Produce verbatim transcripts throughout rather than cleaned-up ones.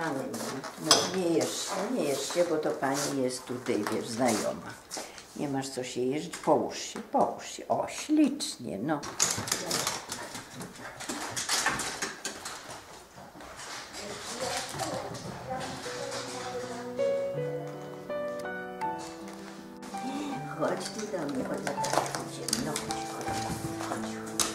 Kochany mój, no nie jeszcze, nie jeszcze, bo to pani jest tutaj, wiesz, znajoma. Nie masz co się jeść, połóż się, połóż się. O, ślicznie, no. Chodź ty do mnie, chodź, chodź, no chodź, chodź, chodź.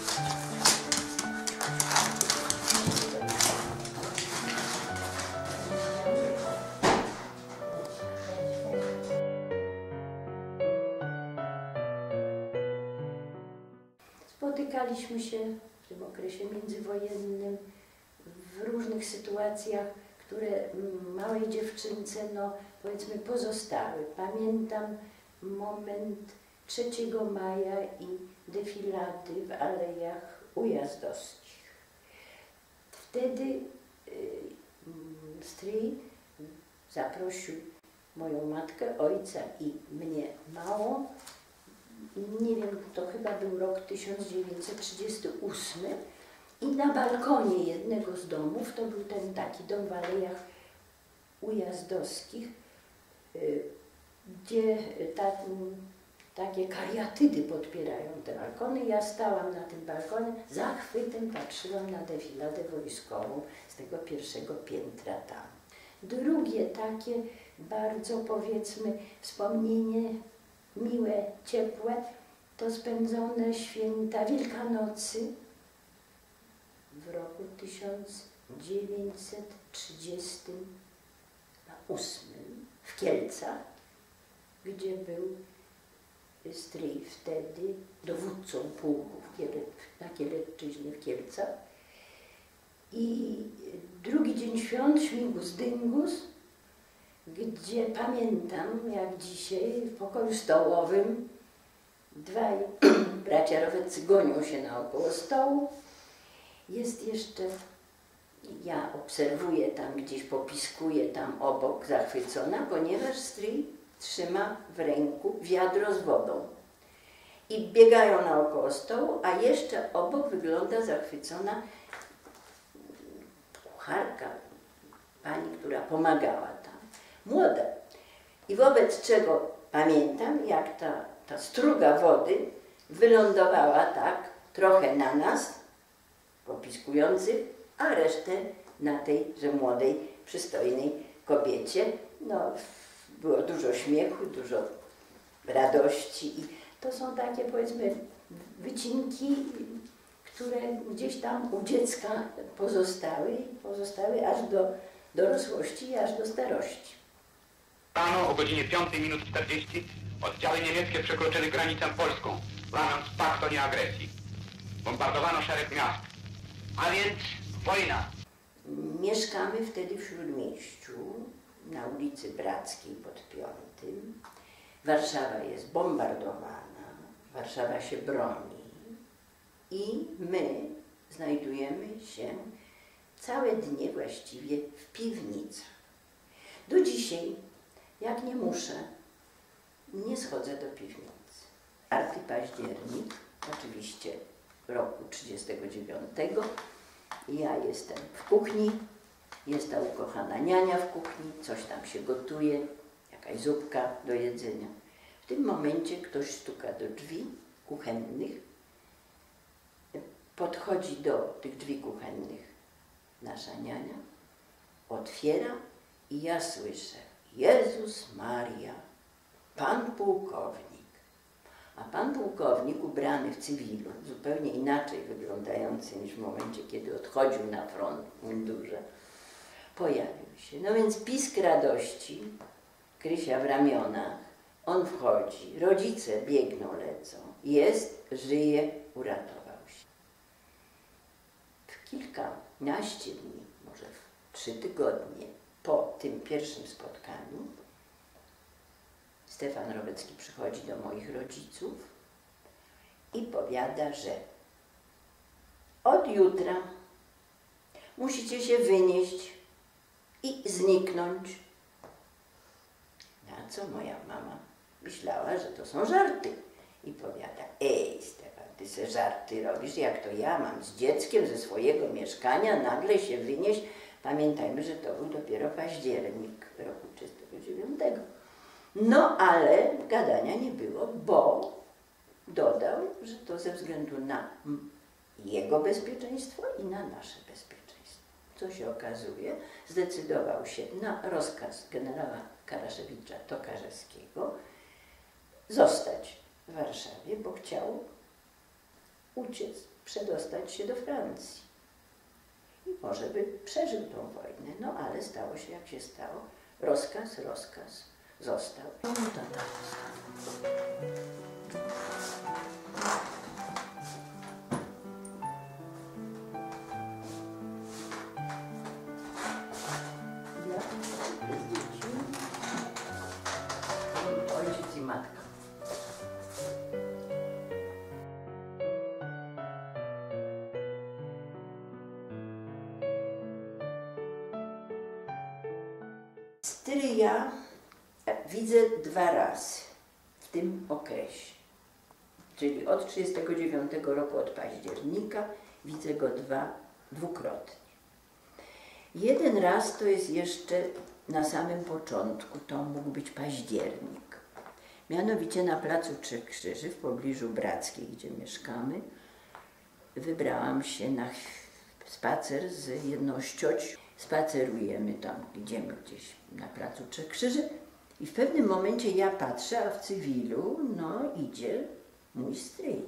Spotykaliśmy się w tym okresie międzywojennym w różnych sytuacjach, które małej dziewczynce, no powiedzmy, pozostały. Pamiętam moment trzeciego maja i defilady w Alejach Ujazdowskich. Wtedy y, stryj zaprosił moją matkę, ojca i mnie małą. Nie wiem, to chyba był rok tysiąc dziewięćset trzydziesty ósmy i na balkonie jednego z domów, to był ten taki dom w Alejach Ujazdowskich, gdzie ta, takie kariatydy podpierają te balkony. Ja stałam na tym balkonie, zachwytem patrzyłam na defiladę wojskową z tego pierwszego piętra tam. Drugie takie bardzo, powiedzmy, wspomnienie miłe, ciepłe, to spędzone święta Wielkanocy w roku tysiąc dziewięćset trzydziestym ósmym w Kielcach, gdzie był stryj wtedy dowódcą pułku na Kielecczyźnie w Kielcach. I drugi dzień świąt, śmigus dyngus, gdzie pamiętam, jak dzisiaj w pokoju stołowym dwaj bracia Roweccy gonią się naokoło stołu. Jest jeszcze, ja obserwuję tam, gdzieś popiskuję tam obok, zachwycona, ponieważ stryj trzyma w ręku wiadro z wodą. I biegają naokoło stołu, a jeszcze obok wygląda zachwycona kucharka, pani, która pomagała tam, młoda. I wobec czego pamiętam, jak ta, ta struga wody wylądowała tak trochę na nas, popiskujących, a resztę na tej, że młodej, przystojnej kobiecie. No, było dużo śmiechu, dużo radości i to są takie, powiedzmy, wycinki, które gdzieś tam u dziecka pozostały, pozostały aż do dorosłości i aż do starości. Rano o godzinie piątej minut czterdzieści oddziały niemieckie przekroczyły granicę polską, łamiąc pakt o nieagresji. Bombardowano szereg miast, a więc wojna. Mieszkamy wtedy w Śródmieściu, na ulicy Brackiej pod Piątym. Warszawa jest bombardowana, Warszawa się broni i my znajdujemy się całe dnie właściwie w piwnicach. Do dzisiaj, jak nie muszę, nie schodzę do piwnicy. czwarty październik, oczywiście roku trzydziestego dziewiątego, ja jestem w kuchni, jest ta ukochana niania w kuchni, coś tam się gotuje, jakaś zupka do jedzenia. W tym momencie ktoś stuka do drzwi kuchennych, podchodzi do tych drzwi kuchennych nasza niania, otwiera i ja słyszę: Jezus Maria, pan pułkownik. A pan pułkownik, ubrany w cywilu, zupełnie inaczej wyglądający niż w momencie, kiedy odchodził na front w mundurze, pojawił się. No więc pisk radości, Krysia w ramionach, on wchodzi, rodzice biegną, lecą. Jest, żyje, uratował się. W kilkanaście dni, może w trzy tygodnie po tym pierwszym spotkaniu, Stefan Rowecki przychodzi do moich rodziców i powiada, że od jutra musicie się wynieść i zniknąć. Na co moja mama myślała, że to są żarty i powiada: ej Stefan, ty se żarty robisz, jak to ja mam z dzieckiem ze swojego mieszkania nagle się wynieść? Pamiętajmy, że to był dopiero październik roku trzydziestego dziewiątego. No ale gadania nie było, bo dodał, że to ze względu na jego bezpieczeństwo i na nasze bezpieczeństwo. Co się okazuje, zdecydował się na rozkaz generała Karaszewicza Tokarzewskiego zostać w Warszawie, bo chciał uciec, przedostać się do Francji. I może by przeżył tą wojnę, no ale stało się jak się stało. Rozkaz, rozkaz został. No, to tak. Ojciec i matka. Stryja widzę dwa razy w tym okresie. Czyli od trzydziestego dziewiątego roku, od października, widzę go dwa, dwukrotnie. Jeden raz to jest jeszcze na samym początku, to mógł być październik. Mianowicie na placu Trzech Krzyży, w pobliżu Brackiej, gdzie mieszkamy, wybrałam się na spacer z jedną z cioć. Spacerujemy tam, idziemy gdzieś na placu Trzech Krzyży i w pewnym momencie ja patrzę, a w cywilu, no, idzie mój stryj.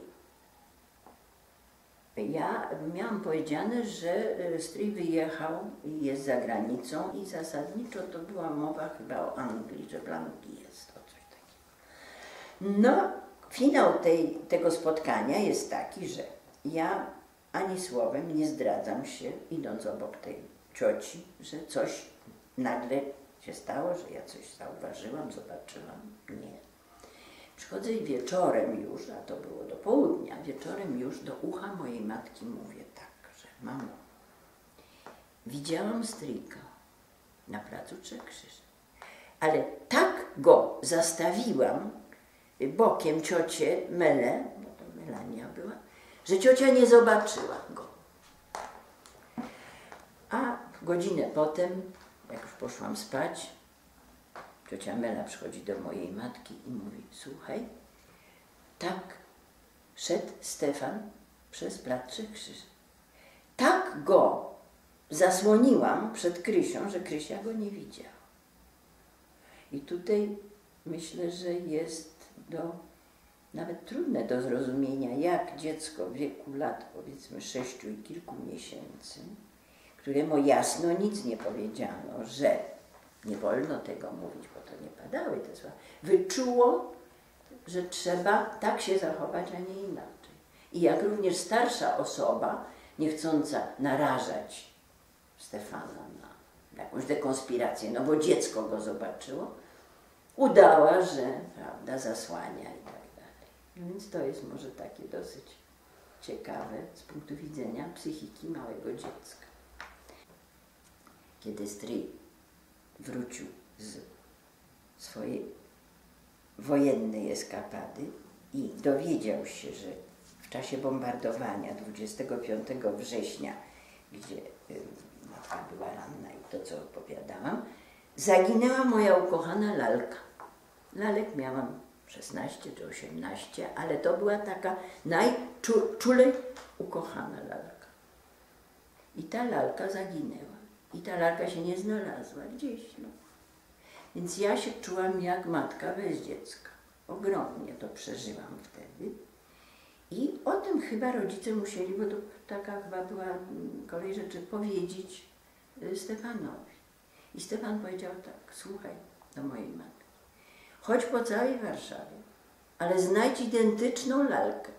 Ja miałam powiedziane, że stryj wyjechał i jest za granicą i zasadniczo to była mowa chyba o Anglii, że w Anglii jest, o coś takiego. No, finał tej, tego spotkania jest taki, że ja ani słowem nie zdradzam się, idąc obok tej cioci, że coś nagle się stało, że ja coś zauważyłam, zobaczyłam. Nie. Przychodzę i wieczorem już, a to było do południa, wieczorem już do ucha mojej matki mówię tak, że mamo, widziałam stryjka na placu Trzech Krzyży, ale tak go zastawiłam bokiem ciocię Melę, bo to Melania była, że ciocia nie zobaczyła go. A godzinę potem, jak już poszłam spać, ciocia Mela przychodzi do mojej matki i mówi, słuchaj, tak szedł Stefan przez plac Trzech Krzyży. Tak go zasłoniłam przed Krysią, że Krysia go nie widziała. I tutaj myślę, że jest do, nawet trudne do zrozumienia, jak dziecko w wieku lat, powiedzmy sześciu i kilku miesięcy, któremu jasno nic nie powiedziano, że nie wolno tego mówić, bo to nie padały te słowa, wyczuło, że trzeba tak się zachować, a nie inaczej. I jak również starsza osoba, nie chcąca narażać Stefana na jakąś dekonspirację, no bo dziecko go zobaczyło, udała, że prawda, zasłania i tak dalej. No więc to jest może takie dosyć ciekawe z punktu widzenia psychiki małego dziecka. Kiedy stryj wrócił z swojej wojennej eskapady i dowiedział się, że w czasie bombardowania dwudziestego piątego września, gdzie y, matka była ranna i to, co opowiadałam, zaginęła moja ukochana lalka. Lalek miałam szesnaście czy osiemnaście, ale to była taka najczulej ukochana lalka. I ta lalka zaginęła. I ta lalka się nie znalazła gdzieś. No. Więc ja się czułam jak matka bez dziecka. Ogromnie to przeżyłam wtedy. I o tym chyba rodzice musieli, bo to taka chyba była kolej rzeczy, powiedzieć Stefanowi. I Stefan powiedział tak, słuchaj do mojej matki, chodź po całej Warszawie, ale znajdź identyczną lalkę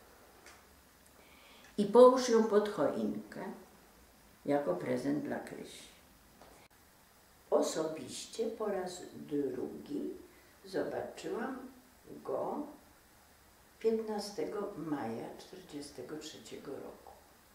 i połóż ją pod choinkę jako prezent dla Krysi. Osobiście po raz drugi zobaczyłam go piętnastego maja tysiąc dziewięćset czterdziestego trzeciego roku.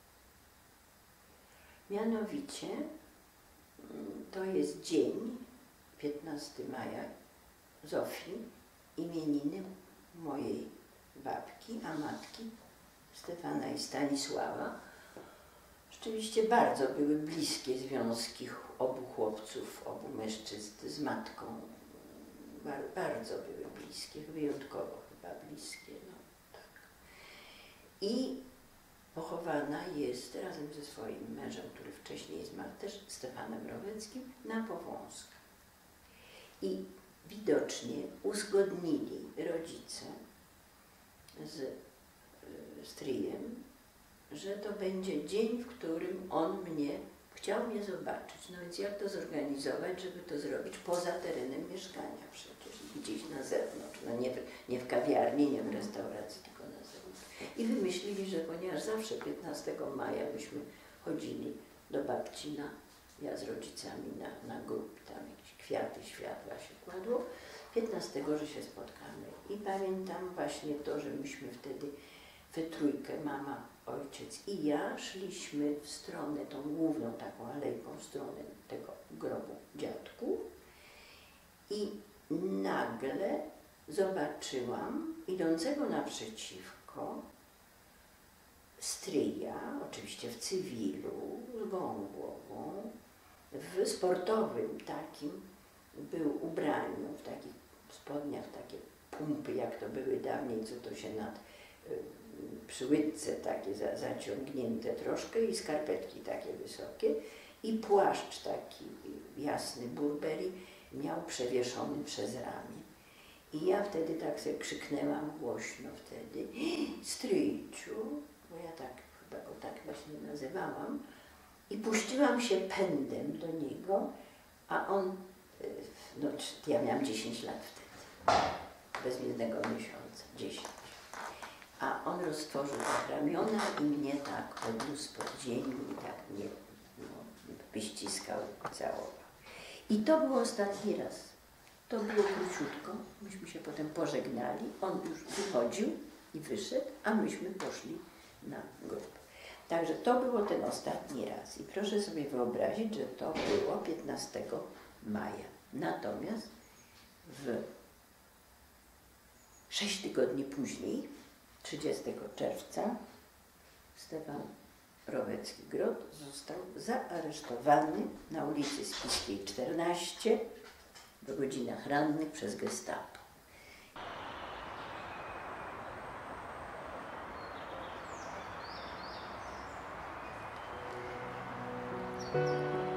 Mianowicie to jest dzień, piętnastego maja, Zofii, imieniny mojej babki, a matki Stefana i Stanisława z Rzeczywiście bardzo były bliskie związki obu chłopców, obu mężczyzn z matką. Bar bardzo były bliskie, wyjątkowo chyba bliskie. No, tak. I pochowana jest razem ze swoim mężem, który wcześniej zmarł, też Stefanem Roweckim, na Powązkach. I widocznie uzgodnili rodzice z stryjem, że to będzie dzień, w którym on mnie, chciał mnie zobaczyć. No więc jak to zorganizować, żeby to zrobić poza terenem mieszkania przecież, gdzieś na zewnątrz, no nie w, nie w kawiarni, nie w restauracji, tylko na zewnątrz. I wymyślili, że ponieważ zawsze piętnastego maja myśmy chodzili do babci na, ja z rodzicami na, na grób, tam jakieś kwiaty, światła się kładło, piętnastego, że się spotkamy. I pamiętam właśnie to, że myśmy wtedy we trójkę, mama, ojciec i ja, szliśmy w stronę, tą główną taką alejką, w stronę tego grobu dziadków i nagle zobaczyłam idącego naprzeciwko stryja, oczywiście w cywilu, z gołą głową, w sportowym takim był ubraniu, w takich spodniach, takie pumpy, jak to były dawniej, co to się nad przy łydce takie za, zaciągnięte troszkę i skarpetki takie wysokie i płaszcz taki jasny Burberry miał przewieszony przez ramię. I ja wtedy tak sobie krzyknęłam głośno wtedy, stryjciu, bo ja tak chyba go tak właśnie nazywałam, i puściłam się pędem do niego, a on, no ja miałam dziesięć lat wtedy, bez jednego miesiąca, dziesięć. A on roztworzył tak ramiona i mnie tak podniósł pod ziemię i tak mnie no, wyściskał, całował. I to był ostatni raz. To było króciutko. Myśmy się potem pożegnali. On już wychodził i wyszedł, a myśmy poszli na grób. Także to było ten ostatni raz. I proszę sobie wyobrazić, że to było piętnastego maja. Natomiast w sześć tygodni później, trzydziestego czerwca, Stefan Rowecki-Grot został zaaresztowany na ulicy Spiskiej czternaście w godzinach rannych przez Gestapo. Thank you.